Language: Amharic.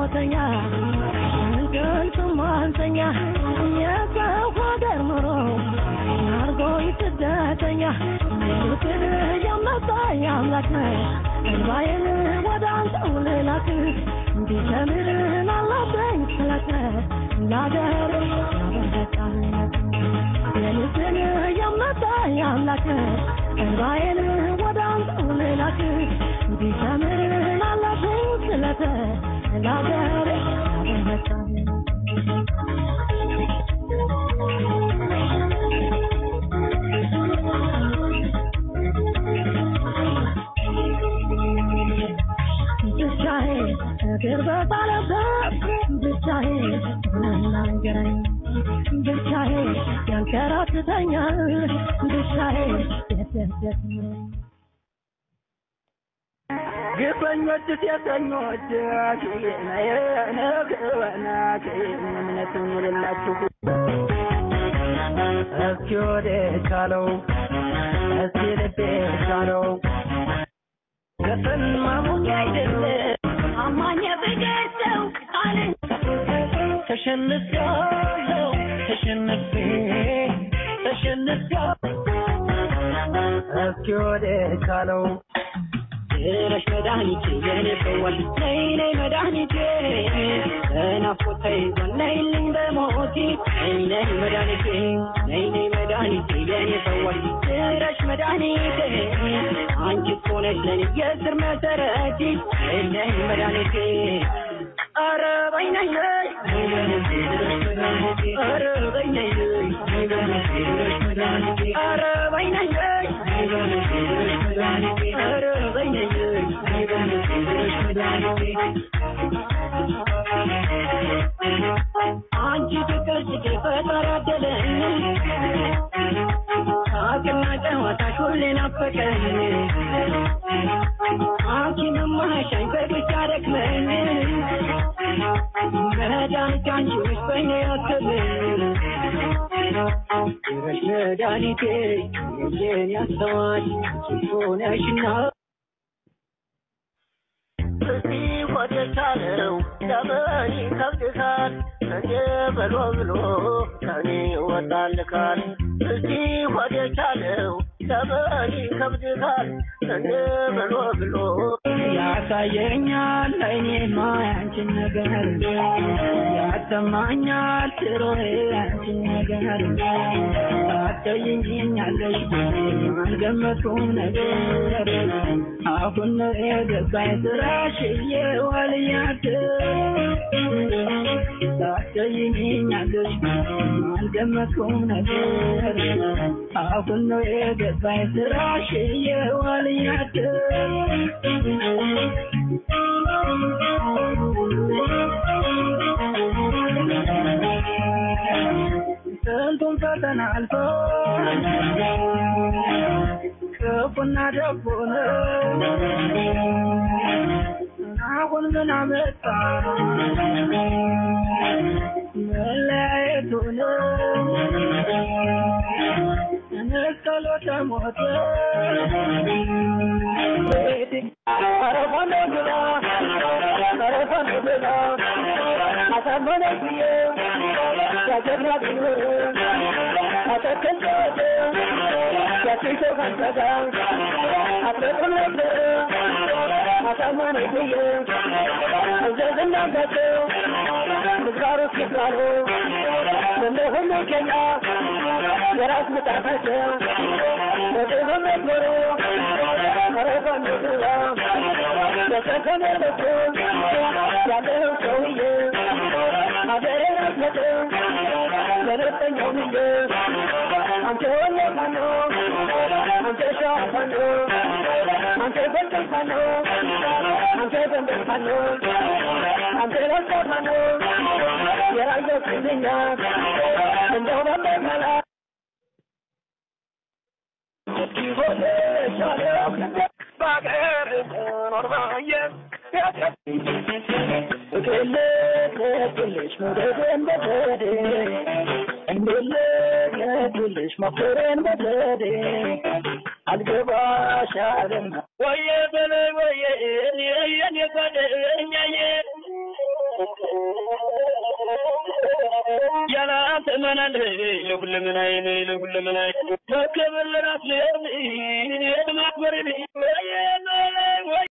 ሞተኛ እንቅልፍ ማንተኛ የከፋገር ኑሮ አርጎ ይስደተኛ ፍቅር ያመጣ ያምላክ እንባዬን ወደ አንተው ልላክ እንዲሰምርን አለብኝ ስለት ለአገር ያበረታለት የልብን ያመጣ ያምላክ እንባዬን ወደ አንተው ልላክ እንዲሰምርን አለብኝ ስለት ለአገር ያበረታለት ግርበት አለበት ብቻዬ እናንገራኝ ብቻዬ ያንከራትተኛል ብቻዬ የሰደት ግፈኞች ሴተኞች ነግበናት እምነትን የሌላችሁ እስኪ ወደ ቻለው እስኪ ልቤ ቻለው ገፈን ማሙቅ አይደለም አማኝ በገሰው አለ ተሸንፈው እስኪ ወደ ቻለው ለሽ መድኃኒቴ የኔ ፈዋሽ ነይ መድኃኒቴ ናፍቆቴ ነይልኝ በሞቴ ነይ መድኃኒቴ የኔ ፈዋሽ ለሽ መድኃኒቴ አንቺ እኮ ነሽ ለኔ የስር መሰረቴ ነይ መድኃኒቴ ኧረ በይ ነይ ኧረ በይ ነይ ኧረ በይ ነይ አንቺ ፍቅር ፈጠራደለኝ ሳቅና ጨዋታሽ ሁሌ ናፈቀኝ አንቺን ማሻኝ በብቻ ደክመኝ መድኃኒቴ አንቺ ነሽ በእኔ ያሰበኝ ረሽ መድኃኒቴ የኔን ያስተዋል ሆነሽና እስቲ ወደ ቻለው ለምን ይከብድካል እንደ በሎ ብሎ ከኔ ይወጣልካል እስቲ ወደ ቻለው ለምን ይከብድካል እንደ በሎ ብሎ ያሳየኛል አይኔማ ያንቺን ነገር ያሰማኛል ስሮዬ ያንቺን ነገር አትይኝኛለሽ አልገመቱም ነገር አሁን ነው የገባኝ ስራሽ የዋልያት አትይኝኛለሽ አልገመቱም ነገር አሁን ነው የገባኝ ስራሽ የዋልያት ስንቱን ፈተና አልፎ ክፉና ደጉን አሁን ምን አመጣ መለያየቱን እንስከሎተ ሞት አረፋነ ግላ አሳመነኝ ያጀግናት አተከንቶት ያችሰው ካንተጋ አትረቅምነት አሳመነኝ እዘዝናጋቸው ምግባሩ ሲባሉ እንደሁሉ ከኛ የራስ ምጣፋቸው ወደሆነት ኖሮ አረፋነ ግላ የተከነለቱ ያለው ሰውዬ አገሬን አስመጥ ለነጠኛው ምንድ አንተ ወለፋኖ አንተ ሸዋፋኖ አንተ በልጠፋኖ አንተ በንደፋኖ አንተ ለጠፋኖ የራየው ክልኛ እንደው በመመላ ሆነ ሻለው ባገር ኖርማየ كلش مددن بددي كلش مفرن بددي الجباش عالم ويا بلا ويا يا بدنيا يا أتمنى لكل من عيني لكل من عيني تكبر لنا في يومي يا مكبرني